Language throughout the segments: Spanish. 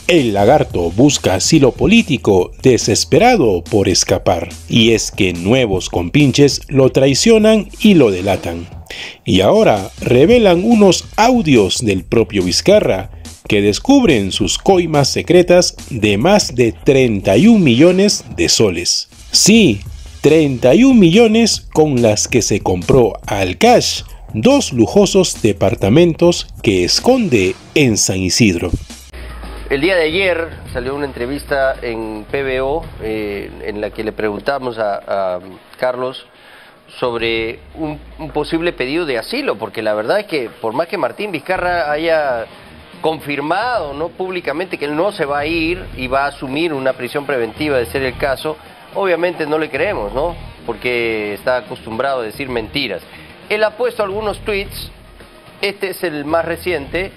El lagarto busca asilo político desesperado por escapar. Y es que nuevos compinches lo traicionan y lo delatan. Y ahora revelan unos audios del propio Vizcarra que descubren sus coimas secretas de más de 31 millones de soles. Sí, 31 millones con las que se compró al cash 2 lujosos departamentos que esconde en San Isidro. El día de ayer salió una entrevista en PBO en la que le preguntamos a Carlos sobre un posible pedido de asilo, porque la verdad es que por más que Martín Vizcarra haya confirmado, ¿no?, públicamente que él no se va a ir y va a asumir una prisión preventiva de ser el caso, obviamente no le creemos, ¿no?, porque está acostumbrado a decir mentiras. Él ha puesto algunos tweets, este es el más reciente,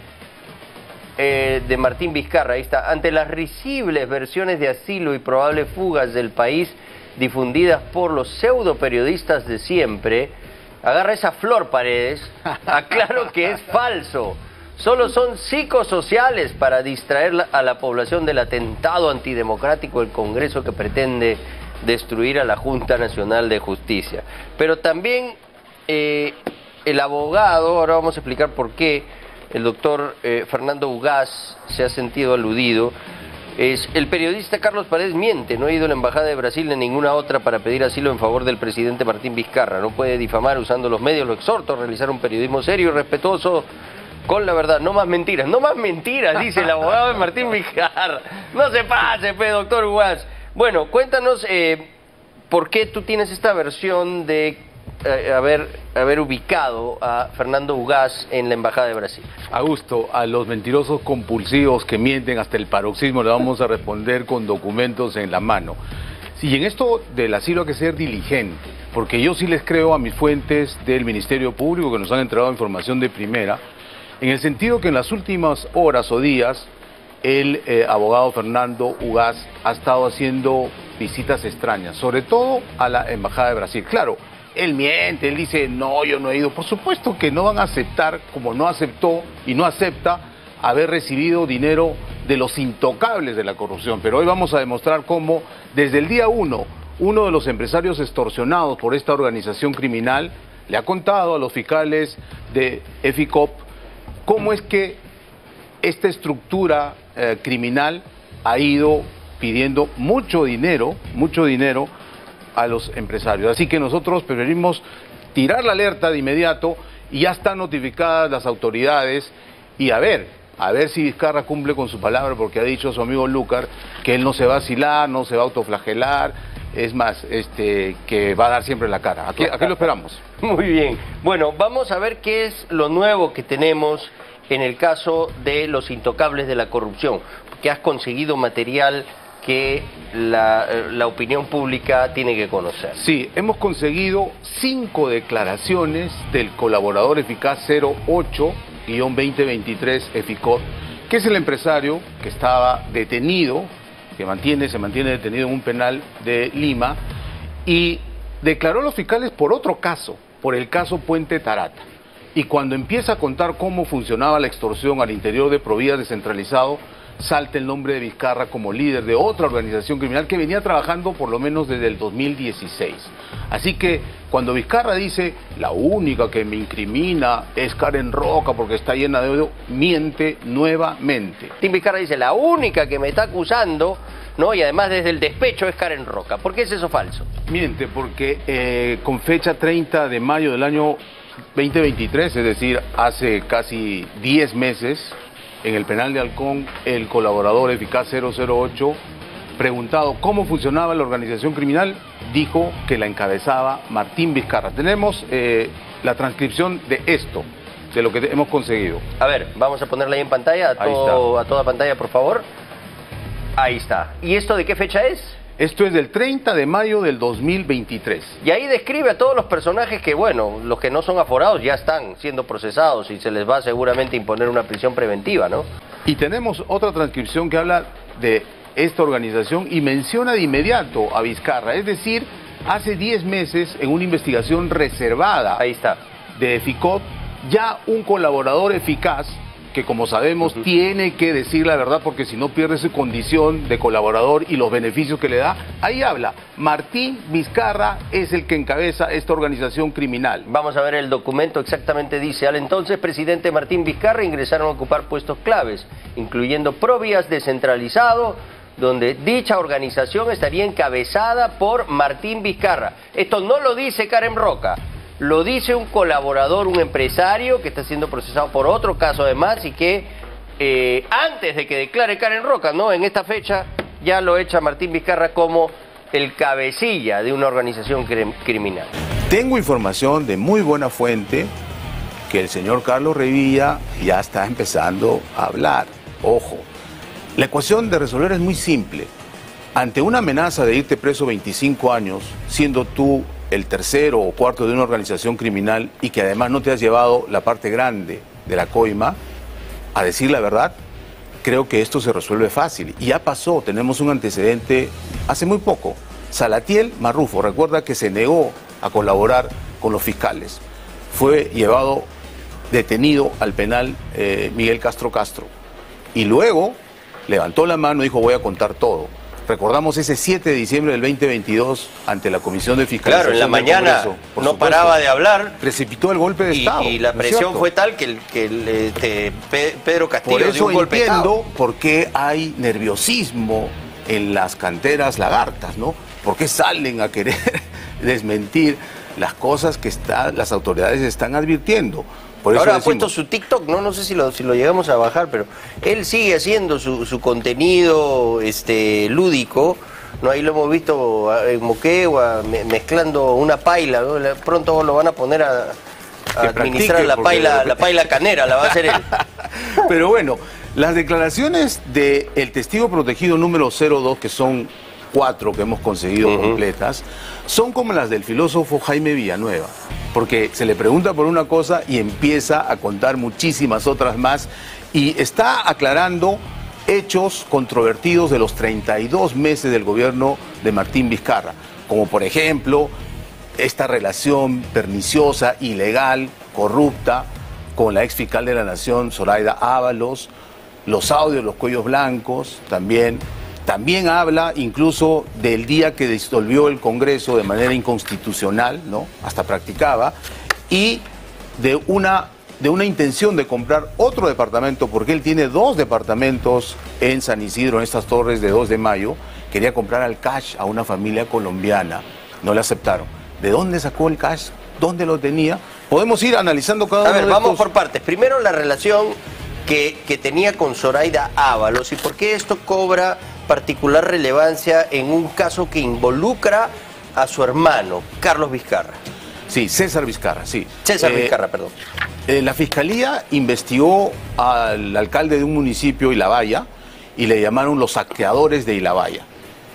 de Martín Vizcarra. Ahí está: ante las risibles versiones de asilo y probables fugas del país difundidas por los pseudo periodistas de siempre, agarra esa flor, Paredes, aclaro que es falso. Solo son psicosociales para distraer a la población del atentado antidemocrático del Congreso que pretende destruir a la Junta Nacional de Justicia. Pero también el abogado, ahora vamos a explicar por qué, el doctor Fernando Ugaz se ha sentido aludido. El periodista Carlos Paredes miente, no ha ido a la Embajada de Brasil ni ninguna otra para pedir asilo en favor del presidente Martín Vizcarra. No puede difamar usando los medios, lo exhorto a realizar un periodismo serio y respetuoso con la verdad. No más mentiras, dice el abogado de Martín Vizcarra. No se pase, doctor Ugaz. Bueno, cuéntanos por qué tú tienes esta versión de haber ubicado a Fernando Ugaz en la Embajada de Brasil. Augusto, a los mentirosos compulsivos que mienten hasta el paroxismo le vamos a responder con documentos en la mano. Y en esto del asilo hay que ser diligente, porque yo sí les creo a mis fuentes del Ministerio Público que nos han entregado información de primera, en el sentido que en las últimas horas o días el abogado Fernando Ugaz ha estado haciendo visitas extrañas, sobre todo a la Embajada de Brasil. Claro, él miente, él dice, no, yo no he ido. Por supuesto que no van a aceptar, como no aceptó y no acepta, haber recibido dinero de los intocables de la corrupción. Pero hoy vamos a demostrar cómo, desde el día uno de los empresarios extorsionados por esta organización criminal le ha contado a los fiscales de EFICOP cómo es que esta estructura criminal ha ido pidiendo mucho dinero a los empresarios. Así que nosotros preferimos tirar la alerta de inmediato y ya están notificadas las autoridades y a ver si Vizcarra cumple con su palabra, porque ha dicho su amigo Lucar que él no se va a asilar, no se va a autoflagelar, es más, que va a dar siempre la cara. Aquí lo esperamos. Muy bien. Bueno, vamos a ver qué es lo nuevo que tenemos en el caso de los intocables de la corrupción, porque has conseguido material que la opinión pública tiene que conocer. Sí, hemos conseguido 5 declaraciones del colaborador eficaz 08-2023 EFICOP, que es el empresario que estaba detenido, que se mantiene detenido en un penal de Lima, y declaró a los fiscales por otro caso, por el caso Puente Tarata. Y cuando empieza a contar cómo funcionaba la extorsión al interior de Provías descentralizado, salta el nombre de Vizcarra como líder de otra organización criminal que venía trabajando por lo menos desde el 2016. Así que cuando Vizcarra dice, la única que me incrimina es Karen Roca porque está llena de odio, miente nuevamente. Tim Vizcarra dice, la única que me está acusando, ¿no?, y además desde el despecho, es Karen Roca. ¿Por qué es eso falso? Miente porque con fecha 30 de mayo del año 2023, es decir, hace casi 10 meses, en el penal de Halcón, el colaborador eficaz 008, preguntado cómo funcionaba la organización criminal, dijo que la encabezaba Martín Vizcarra. Tenemos la transcripción de esto, de lo que hemos conseguido. A ver, vamos a ponerla ahí en pantalla, a toda pantalla, por favor. Ahí está. ¿Y esto de qué fecha es? Esto es del 30 de mayo del 2023. Y ahí describe a todos los personajes que, bueno, los que no son aforados ya están siendo procesados y se les va seguramente a imponer una prisión preventiva, ¿no? Y tenemos otra transcripción que habla de esta organización y menciona de inmediato a Vizcarra. Es decir, hace 10 meses, en una investigación reservada ahí está, de EFICOP, ya un colaborador eficaz que como sabemos tiene que decir la verdad porque si no pierde su condición de colaborador y los beneficios que le da. Ahí habla, Martín Vizcarra es el que encabeza esta organización criminal. Vamos a ver el documento, exactamente dice: al entonces presidente Martín Vizcarra ingresaron a ocupar puestos claves, incluyendo Provías descentralizado, donde dicha organización estaría encabezada por Martín Vizcarra. Esto no lo dice Karen Roca, lo dice un colaborador, un empresario que está siendo procesado por otro caso además y que antes de que declare Karen Roca, ¿no?, en esta fecha ya lo echa Martín Vizcarra como el cabecilla de una organización criminal. Tengo información de muy buena fuente que el señor Carlos Revilla ya está empezando a hablar. Ojo, la ecuación de resolver es muy simple. Ante una amenaza de irte preso 25 años, siendo tú el tercero o cuarto de una organización criminal y que además no te has llevado la parte grande de la coima, a decir la verdad, creo que esto se resuelve fácil. Y ya pasó, tenemos un antecedente hace muy poco. Salatiel Marrufo, recuerda que se negó a colaborar con los fiscales. Fue llevado detenido al penal Miguel Castro Castro. Y luego levantó la mano y dijo: voy a contar todo. Recordamos ese 7 de diciembre del 2022 ante la Comisión de Fiscalización. Claro, en la mañana Congreso, no paraba de hablar. Precipitó el golpe de Estado. Y la presión fue tal que Pedro Castillo dio un golpe de Estado. Por eso entiendo por qué hay nerviosismo en las canteras lagartas, ¿no? ¿Por qué salen a querer desmentir las cosas que las autoridades están advirtiendo? Por eso ahora decimos, ha puesto su TikTok, no sé si lo llegamos a bajar, pero él sigue haciendo su contenido lúdico, ¿no? Ahí lo hemos visto en Moquegua mezclando una paila, ¿no? Pronto lo van a poner a administrar la paila canera, la va a hacer él. Pero bueno, las declaraciones del testigo protegido número 02, que son 4 que hemos conseguido completas, son como las del filósofo Jaime Villanueva, porque se le pregunta por una cosa y empieza a contar muchísimas otras más y está aclarando hechos controvertidos de los 32 meses del gobierno de Martín Vizcarra, como por ejemplo esta relación perniciosa, ilegal, corrupta con la ex fiscal de la Nación, Zoraida Ábalos, los audios, los cuellos blancos, también habla incluso del día que disolvió el Congreso de manera inconstitucional, ¿no? Hasta practicaba, y de una intención de comprar otro departamento, porque él tiene 2 departamentos en San Isidro, en estas torres de 2 de Mayo, quería comprar al cash a una familia colombiana, no le aceptaron. ¿De dónde sacó el cash? ¿Dónde lo tenía? Podemos ir analizando cada uno de estos. Vamos por partes. Primero la relación que tenía con Zoraida Ábalos y por qué esto cobra particular relevancia en un caso que involucra a su hermano, Carlos Vizcarra. Sí, César Vizcarra, sí. César Vizcarra, perdón. La Fiscalía investigó al alcalde de un municipio, Ilabaya, y le llamaron los saqueadores de Ilabaya.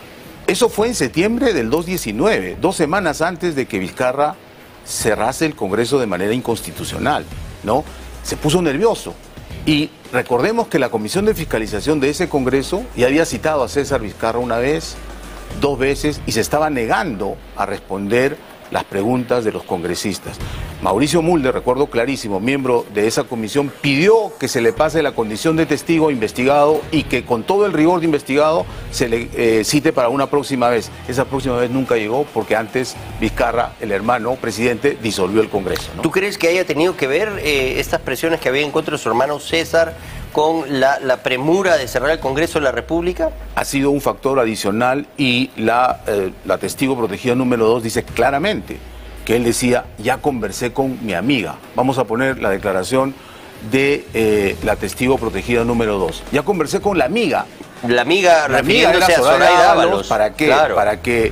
Eso fue en septiembre del 2019, 2 semanas antes de que Vizcarra cerrase el Congreso de manera inconstitucional, ¿no? Se puso nervioso. Y recordemos que la Comisión de Fiscalización de ese Congreso ya había citado a César Vizcarra una vez, 2 veces, y se estaba negando a responder las preguntas de los congresistas. Mauricio Mulder, recuerdo clarísimo, miembro de esa comisión, pidió que se le pase la condición de testigo investigado y que con todo el rigor de investigado se le cite para una próxima vez. Esa próxima vez nunca llegó porque antes Vizcarra, el hermano presidente, disolvió el Congreso, ¿no? ¿Tú crees que haya tenido que ver estas presiones que había en contra de su hermano César con la premura de cerrar el Congreso de la República? Ha sido un factor adicional y la testigo protegida número 2 dice claramente que él decía: ya conversé con mi amiga. Vamos a poner la declaración de la testigo protegida número 2. Ya conversé con la amiga. La amiga refiriéndose a Zoraida Ábalos. ¿Para qué? Claro. Para que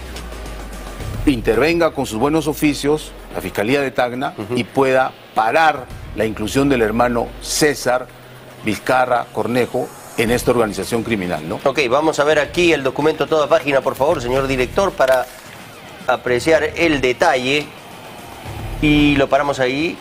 intervenga con sus buenos oficios la Fiscalía de Tacna y pueda parar la inclusión del hermano César Vizcarra Cornejo en esta organización criminal, ¿no? Ok, vamos a ver aquí el documento a toda página, por favor, señor director, para apreciar el detalle. Y lo paramos ahí.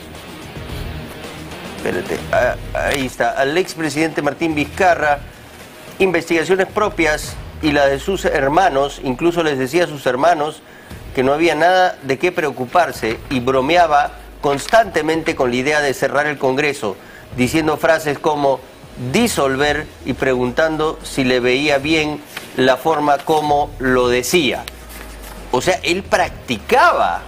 Espérate, ahí está. Al expresidente Martín Vizcarra, investigaciones propias y la de sus hermanos, incluso les decía a sus hermanos que no había nada de qué preocuparse y bromeaba constantemente con la idea de cerrar el Congreso, diciendo frases como disolver y preguntando si le veía bien la forma como lo decía. O sea, él practicaba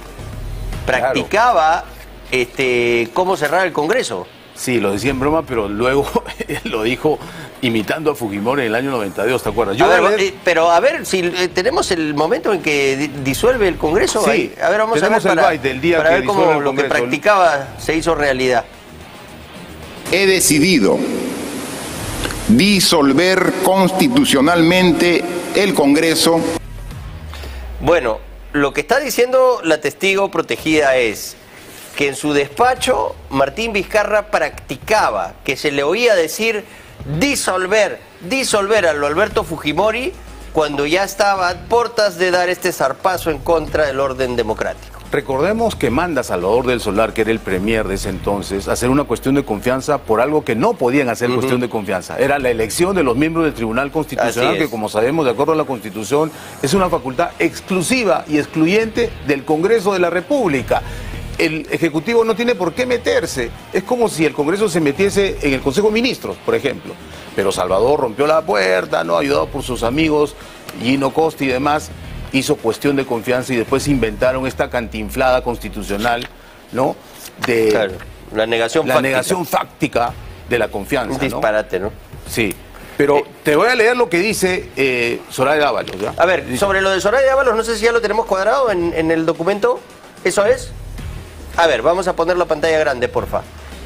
cómo cerrar el Congreso. Sí, lo decía en broma, pero luego lo dijo imitando a Fujimori en el año 92, ¿te acuerdas? Pero a ver, si tenemos el momento en que disuelve el Congreso. Sí, ahí. A ver, vamos a ver para ver cómo lo que practicaba se hizo realidad. He decidido disolver constitucionalmente el Congreso. Bueno, lo que está diciendo la testigo protegida es que en su despacho Martín Vizcarra practicaba, que se le oía decir disolver a lo Alberto Fujimori cuando ya estaba a puertas de dar este zarpazo en contra del orden democrático. Recordemos que manda a Salvador del Solar, que era el premier de ese entonces, a hacer una cuestión de confianza por algo que no podían hacer cuestión de confianza. Era la elección de los miembros del Tribunal Constitucional, que como sabemos, de acuerdo a la Constitución, es una facultad exclusiva y excluyente del Congreso de la República. El Ejecutivo no tiene por qué meterse. Es como si el Congreso se metiese en el Consejo de Ministros, por ejemplo. Pero Salvador rompió la puerta, ¿no? Ayudado por sus amigos Gino Costa y demás, hizo cuestión de confianza y después inventaron esta cantinflada constitucional, ¿no? Claro, la negación fáctica de la confianza. Un disparate, ¿no? Sí. Pero te voy a leer lo que dice Zoraida Ábalos, ¿ya? A ver, sobre lo de Zoraida Ábalos, no sé si ya lo tenemos cuadrado en el documento. ¿Eso es? A ver, vamos a poner la pantalla grande, porfa.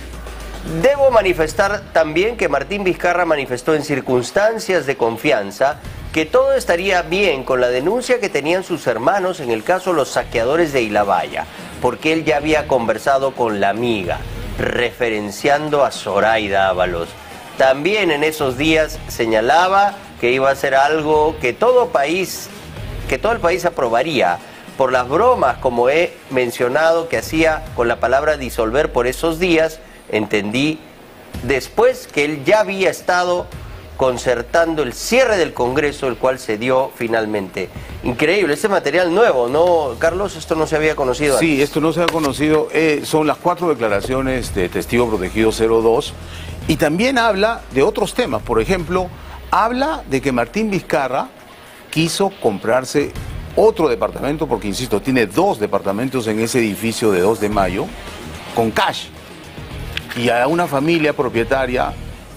Debo manifestar también que Martín Vizcarra manifestó en circunstancias de confianza que todo estaría bien con la denuncia que tenían sus hermanos en el caso Los Saqueadores de Ilabaya, porque él ya había conversado con la amiga, referenciando a Zoraida Ábalos. También en esos días señalaba que iba a ser algo que todo el país aprobaría, por las bromas, como he mencionado, que hacía con la palabra disolver por esos días. Entendí después que él ya había estado concertando el cierre del Congreso, el cual se dio finalmente. Increíble, este material nuevo, ¿no, Carlos? Esto no se había conocido antes. Sí, esto no se había conocido. Son las 4 declaraciones de testigo protegido 02. Y también habla de otros temas. Por ejemplo, habla de que Martín Vizcarra quiso comprarse otro departamento, porque insisto, tiene 2 departamentos en ese edificio de 2 de Mayo, con cash. Y a una familia propietaria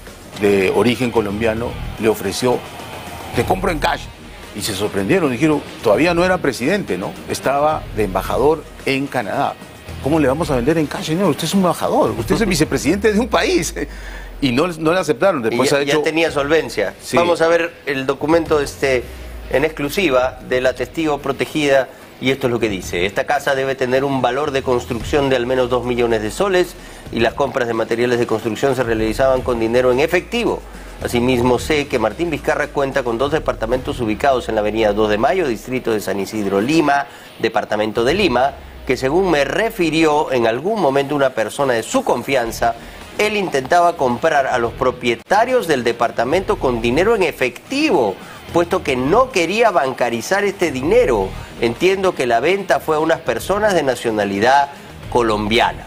de origen colombiano le ofreció, te compro en cash. Y se sorprendieron, dijeron, todavía no era presidente, ¿no? Estaba de embajador en Canadá. ¿Cómo le vamos a vender en cash, señor? Usted es un embajador, usted es el vicepresidente de un país. Y no le aceptaron. Después ya tenía solvencia. Sí. Vamos a ver el documento en exclusiva de la testigo protegida, y esto es lo que dice: esta casa debe tener un valor de construcción de al menos 2 millones de soles y las compras de materiales de construcción se realizaban con dinero en efectivo. Asimismo, sé que Martín Vizcarra cuenta con 2 departamentos ubicados en la avenida 2 de Mayo, distrito de San Isidro, Lima, departamento de Lima, que según me refirió en algún momento una persona de su confianza, él intentaba comprar a los propietarios del departamento con dinero en efectivo, puesto que no quería bancarizar este dinero. Entiendo que la venta fue a unas personas de nacionalidad colombiana.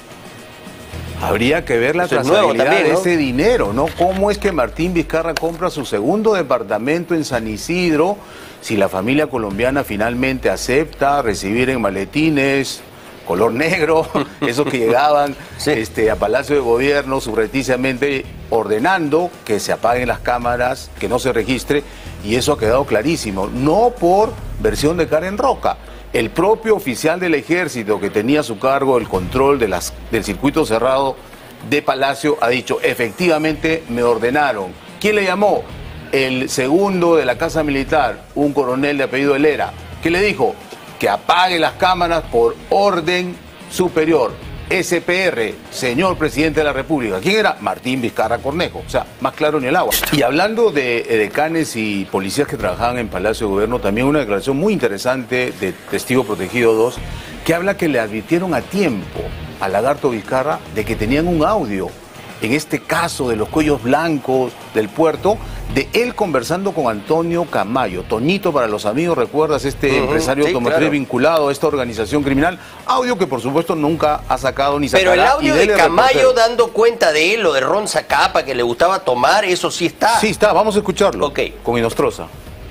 Habría que ver la trazabilidad de ese dinero, ¿no? ¿Cómo es que Martín Vizcarra compra su segundo departamento en San Isidro si la familia colombiana finalmente acepta recibir en maletines color negro, esos que llegaban a Palacio de Gobierno subrepticiamente ordenando que se apaguen las cámaras, que no se registre, y eso ha quedado clarísimo, no por versión de Karen Roca. El propio oficial del Ejército que tenía a su cargo el control de del circuito cerrado de Palacio ha dicho, efectivamente me ordenaron. ¿Quién le llamó? El segundo de la Casa Militar, un coronel de apellido Helera. ¿Qué le dijo? Que apague las cámaras por orden superior. SPR, señor presidente de la República. ¿Quién era? Martín Vizcarra Cornejo. O sea, más claro ni el agua. Y hablando de decanes y policías que trabajaban en Palacio de Gobierno, también una declaración muy interesante de Testigo Protegido 2, que habla que le advirtieron a tiempo a Lagarto Vizcarra de que tenían un audio, en este caso de los cuellos blancos del puerto, de él conversando con Antonio Camayo. Toñito, para los amigos, ¿recuerdas este empresario automotriz vinculado a esta organización criminal? Audio que por supuesto nunca ha sacado ni sacará. Pero el audio de Camayo reportero, dando cuenta de él, lo de Ron Zacapa, que le gustaba tomar, eso sí está. Sí está, vamos a escucharlo. Ok. Con Inostroza.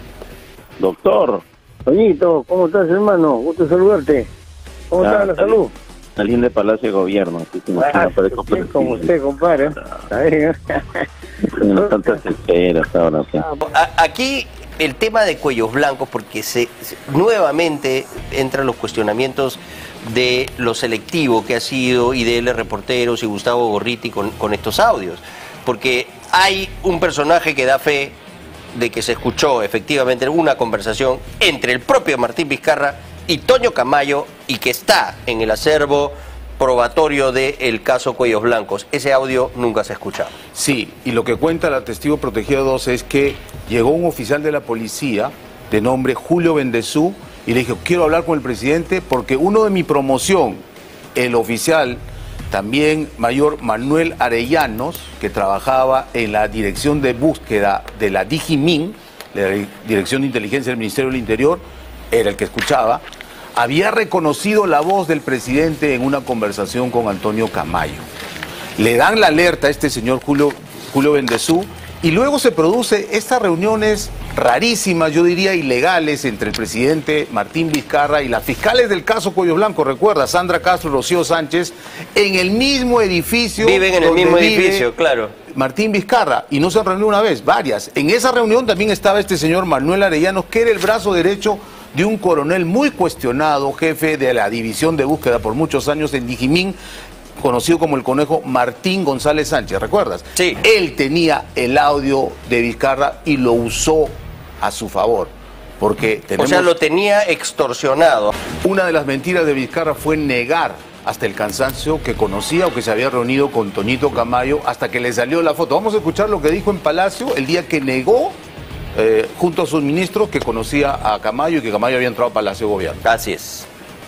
Doctor. Toñito, ¿cómo estás, hermano? Gusto saludarte. ¿Cómo está la salud? Saliendo de Palacio de Gobierno. Así que Como usted, compadre. Está bien. No tantas esperas ahora. Aquí el tema de cuellos blancos, porque nuevamente entran los cuestionamientos de lo selectivo que ha sido IDL Reporteros y Gustavo Gorriti con estos audios. Porque hay un personaje que da fe de que se escuchó efectivamente una conversación entre el propio Martín Vizcarra y Toño Camayo, y que está en el acervo probatorio del caso Cuellos Blancos. Ese audio nunca se ha escuchado. Sí, y lo que cuenta la testigo protegida 2 es que llegó un oficial de la policía de nombre Julio Bendezú y le dijo, quiero hablar con el presidente porque uno de mi promoción, el oficial también mayor Manuel Arellanos, que trabajaba en la dirección de búsqueda de la DIGIMIN, la Dirección de Inteligencia del Ministerio del Interior, era el que escuchaba, había reconocido la voz del presidente en una conversación con Antonio Camayo. Le dan la alerta a este señor Julio Bendezú y luego se produce estas reuniones rarísimas, yo diría ilegales, entre el presidente Martín Vizcarra y las fiscales del caso Cuellos Blancos, recuerda, Sandra Castro y Rocío Sánchez, en el mismo edificio. Viven en el mismo edificio, claro. Martín Vizcarra, y no se han reunido una vez, varias. En esa reunión también estaba este señor Manuel Arellanos, que era el brazo derecho de un coronel muy cuestionado, jefe de la división de búsqueda por muchos años en Dijimín, conocido como el Conejo, Martín González Sánchez, ¿recuerdas? Sí. Él tenía el audio de Vizcarra y lo usó a su favor, porque tenemos... O sea, lo tenía extorsionado. Una de las mentiras de Vizcarra fue negar hasta el cansancio que conocía o que se había reunido con Toñito Camayo hasta que le salió la foto. Vamos a escuchar lo que dijo en Palacio el día que negó junto a sus ministros que conocía a Camayo y que Camayo había entrado a Palacio de Gobierno. Así es.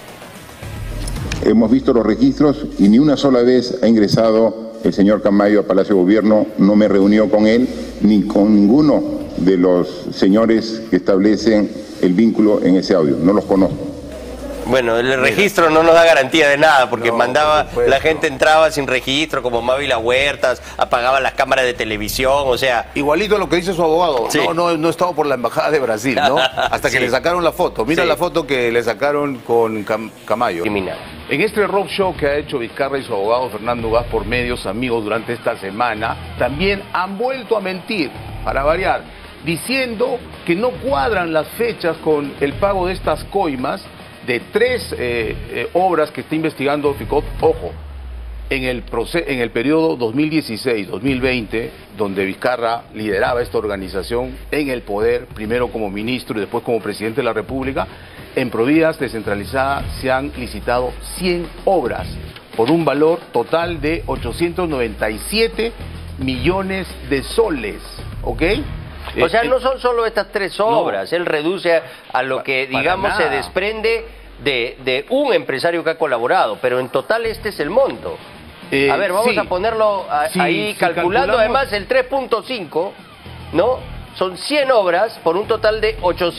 Hemos visto los registros y ni una sola vez ha ingresado el señor Camayo a Palacio de Gobierno. No me reunió con él ni con ninguno de los señores que establecen el vínculo en ese audio. No los conozco. Bueno, el registro no nos da garantía de nada, porque No, mandaba, por supuesto. la gente entraba sin registro, como Mávila Huertas, apagaba las cámaras de televisión, o sea... Igualito a lo que dice su abogado. Sí. No estaba por la Embajada de Brasil, ¿no? Hasta que Sí. le sacaron la foto. Mira Sí. la foto que le sacaron con Camayo. Criminal. En este rock show que ha hecho Vizcarra y su abogado Fernando Gas por medios amigos durante esta semana, también han vuelto a mentir, para variar, diciendo que no cuadran las fechas con el pago de estas coimas de 3 obras que está investigando FICOT. Ojo, en el periodo 2016-2020, donde Vizcarra lideraba esta organización en el poder, primero como ministro y después como presidente de la República, en Provías descentralizada se han licitado 100 obras por un valor total de 897 millones de soles, ¿ok? O sea, no son solo estas 3 obras, él reduce a lo que, Para digamos, se nada. desprende de un empresario que ha colaborado, pero en total este es el monto. A ver, vamos sí. a ponerlo Sí, ahí, si calculando calculamos- además el 3.5, ¿no? Son 100 obras por un total de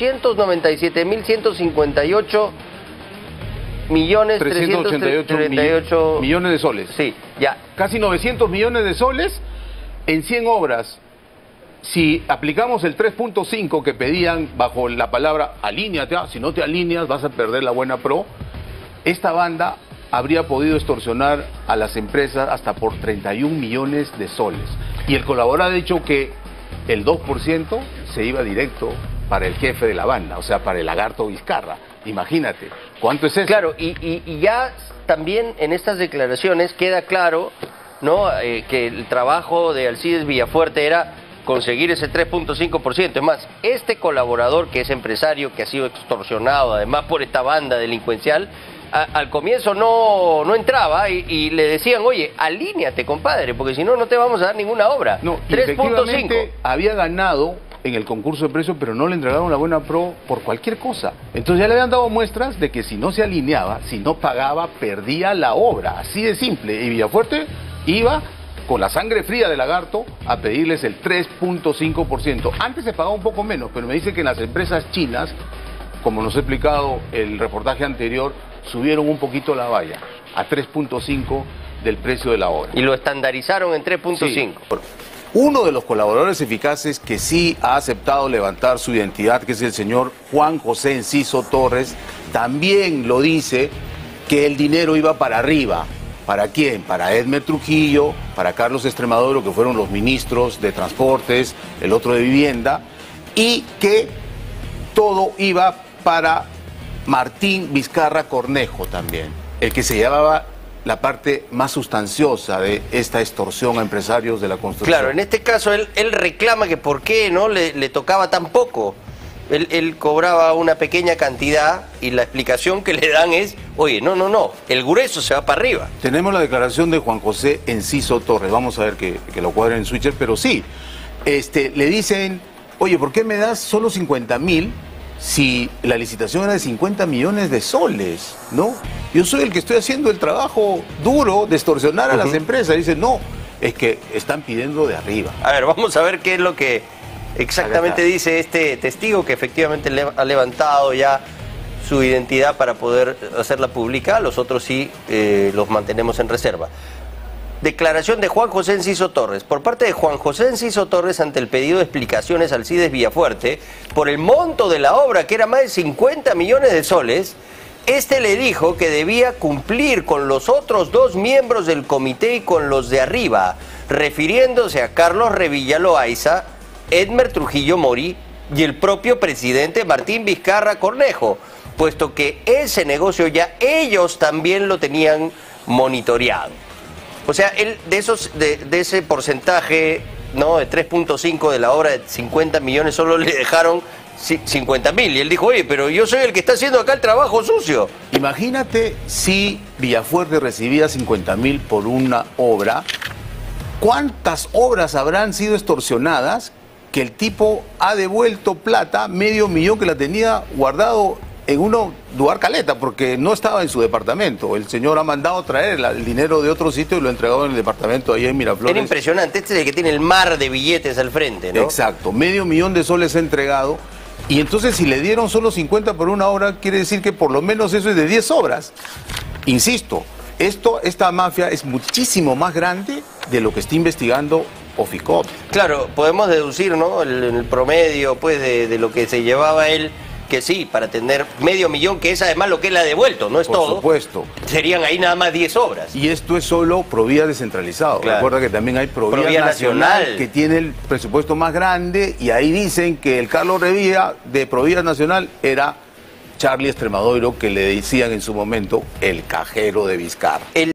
897.158 millones 388 millones de soles. Sí, ya. Casi 900 millones de soles en 100 obras. Si aplicamos el 3.5 que pedían bajo la palabra alíñate, si no te alineas vas a perder la buena pro, esta banda habría podido extorsionar a las empresas hasta por 31 millones de soles. Y el colaborador ha dicho que el 2% se iba directo para el jefe de la banda, o sea, para el lagarto Vizcarra. Imagínate, ¿cuánto es eso? Claro, y ya también en estas declaraciones queda claro, ¿no? Que el trabajo de Alcides Villafuerte era conseguir ese 3.5%. Es más, este colaborador que es empresario, que ha sido extorsionado además por esta banda delincuencial, al comienzo no entraba y le decían, oye, alíñate, compadre, porque si no, no te vamos a dar ninguna obra. No, y 3.5. efectivamente había ganado en el concurso de precios, pero no le entregaron la buena pro por cualquier cosa. Entonces ya le habían dado muestras de que si no se alineaba, si no pagaba, perdía la obra. Así de simple. Y Villafuerte iba con la sangre fría de Lagarto, a pedirles el 3.5%. Antes se pagaba un poco menos, pero me dice que en las empresas chinas, como nos ha explicado el reportaje anterior, subieron un poquito la valla, a 3.5 del precio de la hora. Y lo estandarizaron en 3.5. Sí. Uno de los colaboradores eficaces que sí ha aceptado levantar su identidad, que es el señor Juan José Enciso Torres, también lo dice que el dinero iba para arriba. ¿Para quién? Para Edmer Trujillo, para Carlos Extremaduro, que fueron los ministros de Transportes, el otro de Vivienda, y que todo iba para Martín Vizcarra Cornejo también, el que se llevaba la parte más sustanciosa de esta extorsión a empresarios de la construcción. Claro, en este caso él reclama que por qué no le tocaba tan poco. Él cobraba una pequeña cantidad y la explicación que le dan es, oye, no, el grueso se va para arriba. Tenemos la declaración de Juan José Enciso Torres, vamos a ver que lo cuadren en Switcher, pero sí, le dicen, oye, ¿por qué me das solo 50.000 si la licitación era de 50 millones de soles, ¿no? Yo soy el que estoy haciendo el trabajo duro de extorsionar a las empresas. Dice, no, es que están pidiendo de arriba. A ver, vamos a ver qué es lo que exactamente dice este testigo que efectivamente ha levantado ya su identidad para poder hacerla pública. Los otros sí los mantenemos en reserva. Declaración de Juan José Enciso Torres. Por parte de Juan José Enciso Torres ante el pedido de explicaciones al CIDES Villafuerte por el monto de la obra, que era más de 50 millones de soles, este le dijo que debía cumplir con los otros dos miembros del comité y con los de arriba, refiriéndose a Carlos Revilla Loaiza, Edmer Trujillo Mori y el propio presidente Martín Vizcarra Cornejo, puesto que ese negocio ya ellos también lo tenían monitoreado. O sea, él de ese porcentaje, ¿no?, de 3.5 de la obra de 50 millones, solo le dejaron 50.000. Y él dijo, oye, pero yo soy el que está haciendo acá el trabajo sucio. Imagínate si Villafuerte recibía 50.000 por una obra, ¿cuántas obras habrán sido extorsionadas que el tipo ha devuelto plata, $500.000 que la tenía guardado en un lugar caleta, porque no estaba en su departamento? El señor ha mandado traer el dinero de otro sitio y lo ha entregado en el departamento ahí en Miraflores. Era impresionante, este es el que tiene el mar de billetes al frente, ¿no? Exacto, $500.000 ha entregado, y entonces si le dieron solo 50 por una obra, quiere decir que por lo menos eso es de 10 obras. Insisto, esta mafia es muchísimo más grande de lo que está investigando Oficop. Claro, podemos deducir, ¿no?, el promedio, pues, de lo que se llevaba él, que sí, para tener $500.000, que es además lo que él ha devuelto, no es todo. Por supuesto. Serían ahí nada más 10 obras. Y esto es solo Provía descentralizado. Claro. Recuerda que también hay Provía Nacional, que tiene el presupuesto más grande, y ahí dicen que el Carlos Revilla de Provía Nacional era Charlie Extremaduro, que le decían en su momento el cajero de Vizcarra.